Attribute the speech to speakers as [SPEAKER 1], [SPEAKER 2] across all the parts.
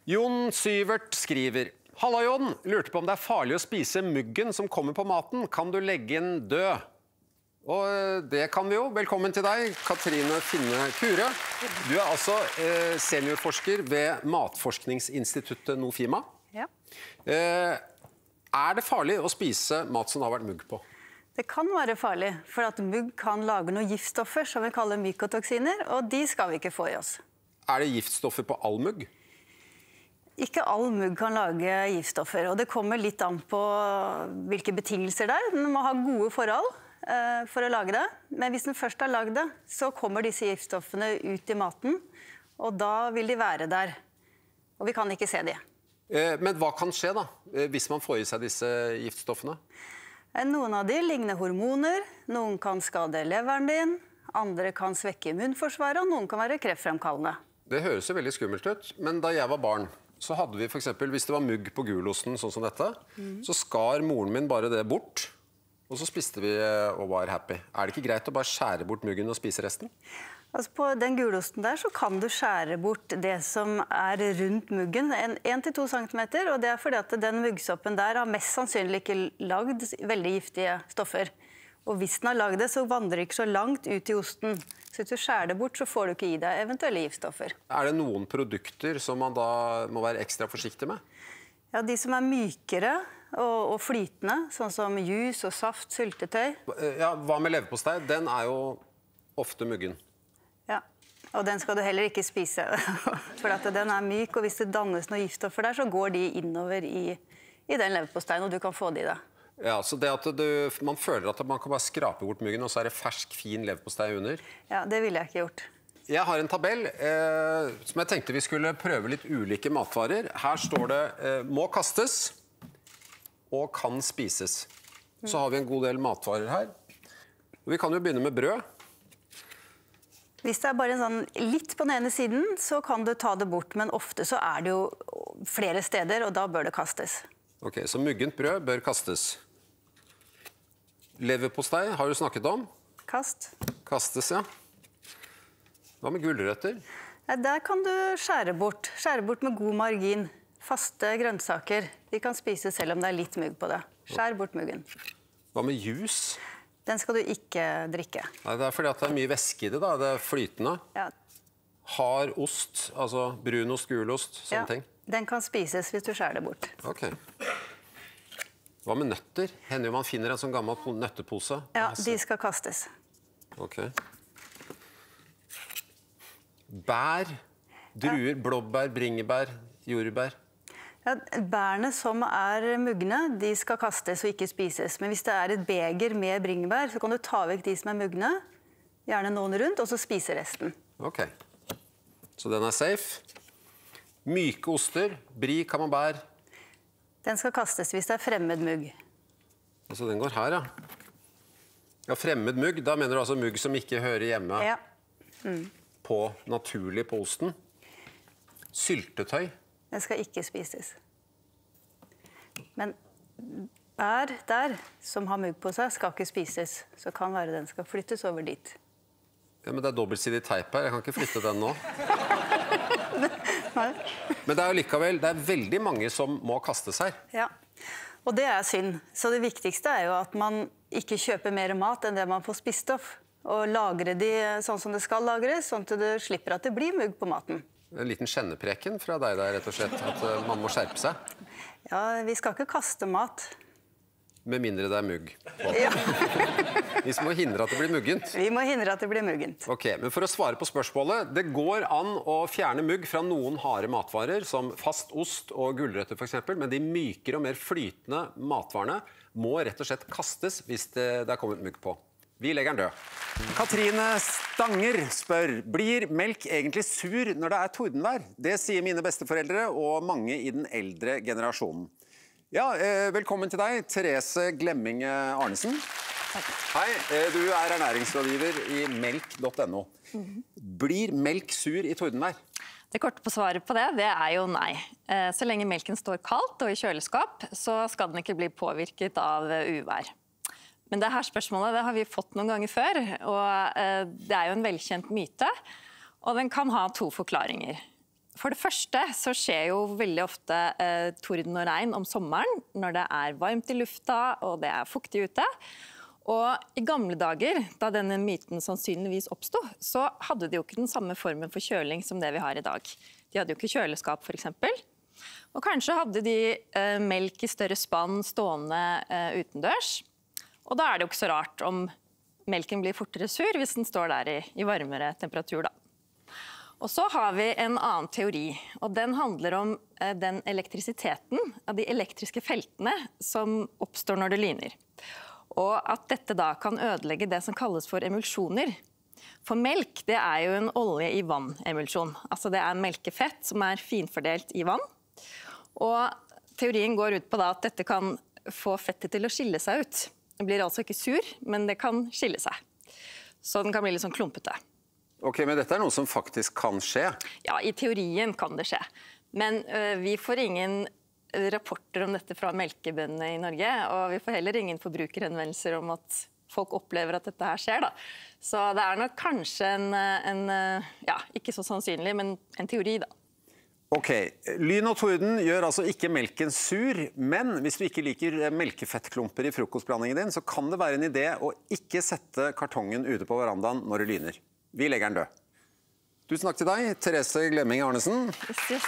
[SPEAKER 1] Jon Syvert skriver: Halla Jon, lurte på om det er farlig å spise muggen som kommer på maten. Kan du legge inn død? Og det kan vi jo. Velkommen til deg, Katrine Finne Kure. Du er altså seniorforsker ved Matforskningsinstituttet Nofima.
[SPEAKER 2] Ja.
[SPEAKER 1] Er det farlig å spise mat som det har vært mugg på?
[SPEAKER 2] Det kan være farlig, for at mugg kan lage noen giftstoffer som vi kaller mykotoksiner, og de skal vi ikke få i oss.
[SPEAKER 1] Er det giftstoffer på all mugg?
[SPEAKER 2] Ikke all mugg kan lage giftstoffer, og det kommer litt an på hvilke betingelser det er. Den må ha gode forhold for å lage det, men hvis den først har lagd det, så kommer disse giftstoffene ut i maten, og da vil de være der, og vi kan ikke se de.
[SPEAKER 1] Men hva kan skje da, hvis man får i seg disse giftstoffene?
[SPEAKER 2] Noen av de ligner hormoner, noen kan skade leveren din, andre kan svekke immunforsvaret, og noen kan være kreftfremkallende. Det høres jo veldig skummelt ut, men da jeg var barn, så hadde vi for eksempel, hvis det var mugg på gulosten, sånn som dette, så skar moren min bare det bort, og så spiste vi og var happy. Er det ikke greit å bare skjære bort muggen og spise resten? Altså på den gulosten der så kan du skjære bort det som er rundt muggen, 1–2 centimeter, og det er fordi at den muggsoppen der har mest sannsynlig ikke lagd veldig giftige stoffer. Og hvis den har lagd det, så vandrer det ikke så langt ut i osten. Så hvis du skjærer det bort, så får du ikke i deg eventuelle giftstoffer. Er det noen produkter som man da må være ekstra forsiktig med? Ja, de som er mykere og flytende, sånn som juice og saft, syltetøy.
[SPEAKER 1] Ja, hva med leverpostei? Den er jo ofte muggen.
[SPEAKER 2] Ja, og den skal du heller ikke spise, for at den er myk, og hvis det dannes noen giftstoffer der, så går de innover i den leverposteien, og du kan få de i det.
[SPEAKER 1] Ja, så det at man føler at man kan bare skrape bort muggen, og så er det fersk, fin leverpostei under?
[SPEAKER 2] Ja, det ville jeg ikke gjort.
[SPEAKER 1] Jeg har en tabell som jeg tenkte vi skulle prøve litt ulike matvarer. Her står det må kastes og kan spises. Så har vi en god del matvarer her. Og vi kan jo begynne med brød.
[SPEAKER 2] Hvis det er bare en sånn litt på den ene siden, så kan du ta det bort, men ofte så er det jo flere steder, og da bør det kastes.
[SPEAKER 1] Ok, så muggent brød bør kastes. Leverpostei har du snakket om.
[SPEAKER 2] Kast.
[SPEAKER 1] Kastes, ja. Hva med gulrøtter?
[SPEAKER 2] Der kan du skjære bort. Skjære bort med god margin. Faste grønnsaker. De kan spises selv om det er litt mugg på det. Skjær bort muggen.
[SPEAKER 1] Hva med juice?
[SPEAKER 2] Den skal du ikke drikke.
[SPEAKER 1] Nei, det er fordi at det er mye væske i det da. Det er flytende.
[SPEAKER 2] Ja.
[SPEAKER 1] Hard ost, altså brunost, gulost, sånne ting.
[SPEAKER 2] Den kan spises hvis du skjærer det bort.
[SPEAKER 1] Ok. Hva med nøtter? Hender jo man finner en sånn gammel nøttepose.
[SPEAKER 2] Ja, de skal kastes.
[SPEAKER 1] Ok. Bær, druer, blåbær, bringebær, jordbær.
[SPEAKER 2] Ja, bærene som er mugne, de skal kastes og ikke spises. Men hvis det er et beger med bringebær, så kan du ta vekk de som er mugne, gjerne noen rundt, og så spise resten.
[SPEAKER 1] Ok. Så den er safe. Myke oster, brie, camembert.
[SPEAKER 2] Den skal kastes hvis det er fremmed mugg.
[SPEAKER 1] Altså den går her, ja. Ja, fremmed mugg, da mener du altså mugg som ikke hører hjemme på naturlig på osten. Syltetøy.
[SPEAKER 2] Den skal ikke spises. Men bær der, som har mugg på seg, skal ikke spises. Så kan være den skal flyttes over dit.
[SPEAKER 1] Ja, men det er dobbeltsidig teip her, jeg kan ikke flytte den nå.
[SPEAKER 2] Nei.
[SPEAKER 1] Men det er jo likevel, det er veldig mange som må kastes her.
[SPEAKER 2] Ja, og det er synd. Så det viktigste er jo at man ikke kjøper mer mat enn det man får spist opp. Og lagre de sånn som det skal lagres, sånn at du slipper at det blir mugg på maten.
[SPEAKER 1] En liten kjennepreken fra deg der, rett og slett, at man må skjerpe seg.
[SPEAKER 2] Ja, vi skal ikke kaste mat.
[SPEAKER 1] Med mindre det er mugg.
[SPEAKER 2] Ja.
[SPEAKER 1] Vi må hindre at det blir muggent.
[SPEAKER 2] Vi må hindre at det blir muggent.
[SPEAKER 1] Ok, men for å svare på spørsmålet, det går an å fjerne mugg fra noen harde matvarer, som fast ost og gulrøtter for eksempel, men de mykere og mer flytende matvarene må rett og slett kastes hvis det er kommet mugg på. Vi legger den død. Katrine Stanger spør, blir melk egentlig sur når det er tordenvær? Det sier mine besteforeldre og mange i den eldre generasjonen. Ja, velkommen til deg, Therese Glemminge Arnesen.
[SPEAKER 3] Takk.
[SPEAKER 1] Hei, du er ernæringsrådgiver i melk.no. Blir melk sur i tordenvær?
[SPEAKER 3] Det korte på svaret på det er jo nei. Så lenge melken står kaldt og i kjøleskap, så skal den ikke bli påvirket av uvær. Men det her spørsmålet det har vi fått noen ganger før, og det er jo en velkjent myte, og den kan ha 2 forklaringer. For det første så skjer jo veldig ofte torden og regn om sommeren når det er varmt i lufta og det er fuktig ute. Og i gamle dager, da denne myten sannsynligvis oppstod, så hadde de jo ikke den samme formen for kjøling som det vi har i dag. De hadde jo ikke kjøleskap for eksempel. Og kanskje hadde de melk i større spann stående utendørs. Og da er det jo ikke så rart om melken blir fortere sur hvis den står der i varmere temperatur da. Og så har vi en annen teori, og den handler om den elektrisiteten av de elektriske feltene som oppstår når det lyner. Og at dette da kan ødelegge det som kalles for emulsjoner. For melk, det er jo en olje i vann-emulsjon. Altså det er melkefett som er finfordelt i vann. Og teorien går ut på da at dette kan få fettet til å skille seg ut. Det blir altså ikke sur, men det kan skille seg. Så den kan bli litt sånn klumpete.
[SPEAKER 1] Ok, men dette er noe som faktisk kan skje?
[SPEAKER 3] Ja, i teorien kan det skje. Men vi får ingen rapporter om dette fra melkebøndene i Norge, og vi får heller ingen forbrukerhenvendelser om at folk opplever at dette her skjer. Da. Så det er nok kanskje ja, ikke så sannsynlig, men en teori da.
[SPEAKER 1] Ok, lyn og torden gjør altså ikke melken sur, men hvis du ikke liker melkefettklumper i frokostblandingen din, så kan det være en idé å ikke sette kartongen ute på verandaen når det lyner. Vi legger den død. Tusen takk til deg, Therese Glemming Arnesen.
[SPEAKER 3] Yes.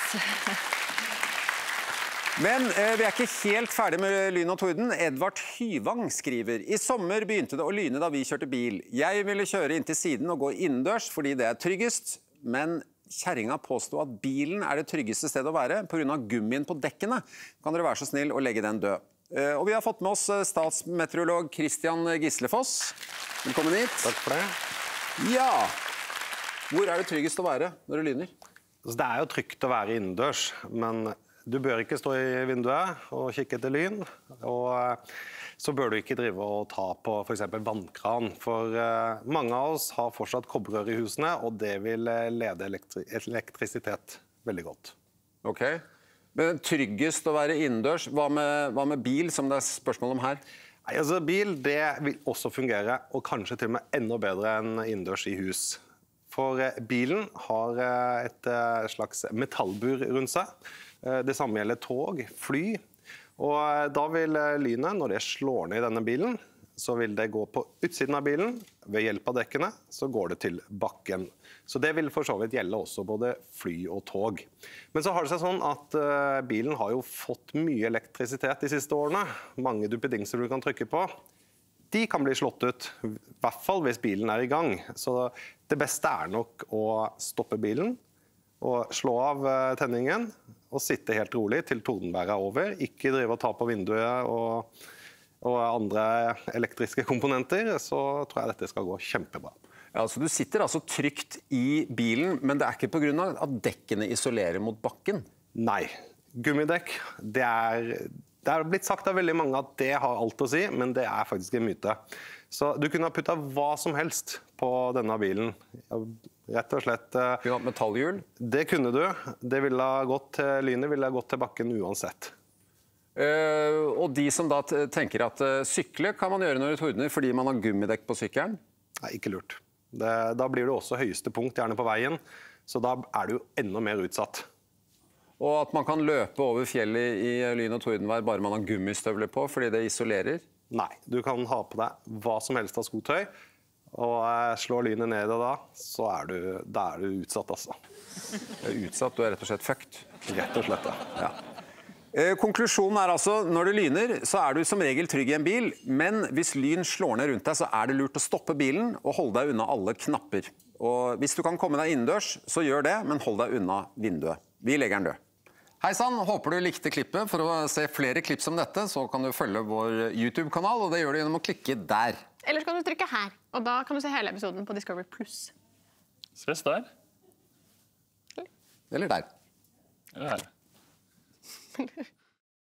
[SPEAKER 1] Men vi er ikke helt ferdig med lyn og torden. Edvard Hyvang skriver: I sommer begynte det å lyne da vi kjørte bil. Jeg ville kjøre inn til siden og gå innendørs fordi det er tryggest, men kjerringa påstod at bilen er det tryggeste stedet å være på grunn av gummien på dekkene. Kan dere være så snill å legge den død? Og vi har fått med oss statsmeteorolog Christian Gislefoss. Velkommen hit.
[SPEAKER 4] Takk for det.
[SPEAKER 1] Ja, hvor er det tryggest å være når det lyner?
[SPEAKER 4] Det er jo trygt å være innendørs, men du bør ikke stå i vinduet og kikke etter lyn, og så bør du ikke drive og ta på for eksempel vannkran, for mange av oss har fortsatt kobberrør i husene, og det vil lede elektrisitet veldig godt.
[SPEAKER 1] Ok, men tryggest å være innendørs, hva med bil som det er spørsmål om her?
[SPEAKER 4] Nei, altså bil det vil også fungere, og kanskje til og med enda bedre enn innendørs i hus. For bilen har et slags metallbur rundt seg. Det samme gjelder tog, fly. Og da vil lynet, når det slår ned i denne bilen, så vil det gå på utsiden av bilen. Ved hjelp av dekkene så går det til bakken. Så det vil for så vidt gjelde også både fly og tog. Men så har det seg sånn at bilen har jo fått mye elektrisitet de siste årene. Mange duppedingser du kan trykke på. De kan bli slått ut, i hvert fall hvis bilen er i gang. Så det beste er nok å stoppe bilen og slå av tenningen og sitte helt rolig til tordenværet er over. Ikke drive og ta på vinduet og andre elektriske komponenter, så tror jeg dette skal gå kjempebra.
[SPEAKER 1] Ja, så du sitter altså trygt i bilen, men det er ikke på grunn av at dekkene isolerer mot bakken?
[SPEAKER 4] Nei. Gummidekk, det er blitt sagt av veldig mange at det har alt å si, men det er faktisk en myte. Så du kunne ha puttet hva som helst på denne bilen. Rett og slett.
[SPEAKER 1] Kunne ha metallhjul?
[SPEAKER 4] Det kunne du. Lynet ville ha gått til bakken uansett.
[SPEAKER 1] Og de som da tenker at sykle kan man gjøre når det tordner fordi man har gummidekk på sykkelen?
[SPEAKER 4] Nei, ikke lurt. Da blir det også høyeste punkt, gjerne på veien, så da er du jo enda mer utsatt.
[SPEAKER 1] Og at man kan løpe over fjellet i lyn og tordenvær bare man har gummistøvler på fordi det isolerer?
[SPEAKER 4] Nei, du kan ha på deg hva som helst av skotøy, og slår lynet ned da, så er du utsatt altså.
[SPEAKER 1] Du er utsatt, du er rett og slett fucked?
[SPEAKER 4] Rett og slett, ja.
[SPEAKER 1] Konklusjonen er altså, når det lyner, så er du som regel trygg i en bil, men hvis lyn slår ned rundt deg, så er det lurt å stoppe bilen og holde deg unna alle knapper. Og hvis du kan komme deg innendørs, så gjør det, men hold deg unna vinduet. Vi legger den død. Hei sann, håper du likte klippet. For å se flere klipp som dette, så kan du følge vår YouTube-kanal, og det gjør du gjennom å klikke der.
[SPEAKER 5] Eller så kan du trykke her, og da kan du se hele episoden på Discovery+.
[SPEAKER 6] Ses der.
[SPEAKER 1] Eller der.
[SPEAKER 6] Eller her.